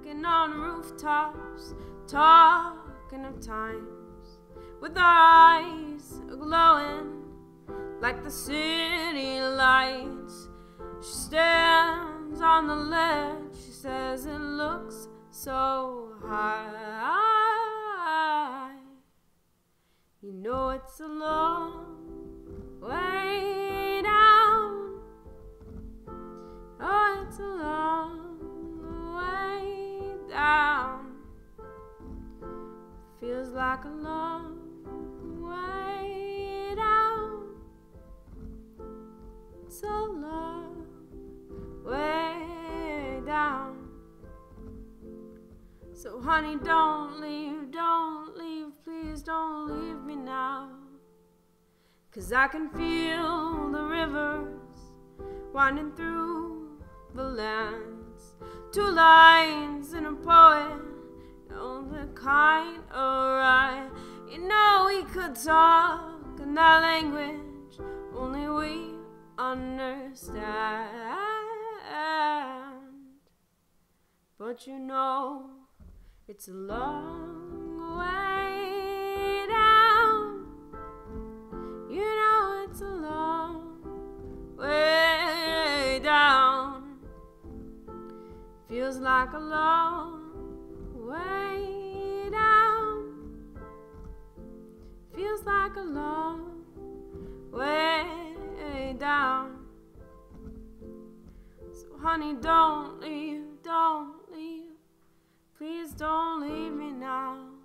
Walking on rooftops, talking of times, with our eyes glowing like the city lights. She stands on the ledge, she says it looks so high. You know it's a long way down. Oh, it's a long way down. Feels like a long way down. It's a long way down. So honey, don't leave, please don't leave me now. 'Cause I can feel the rivers winding through the lands. Two lines in a poem, oh, the kind of right. You know we could talk in that language only we understand. But you know it's a long way down. You know it's a long way down. Feels like a long way down. Feels like a long way down. So honey, don't leave, please don't leave me now.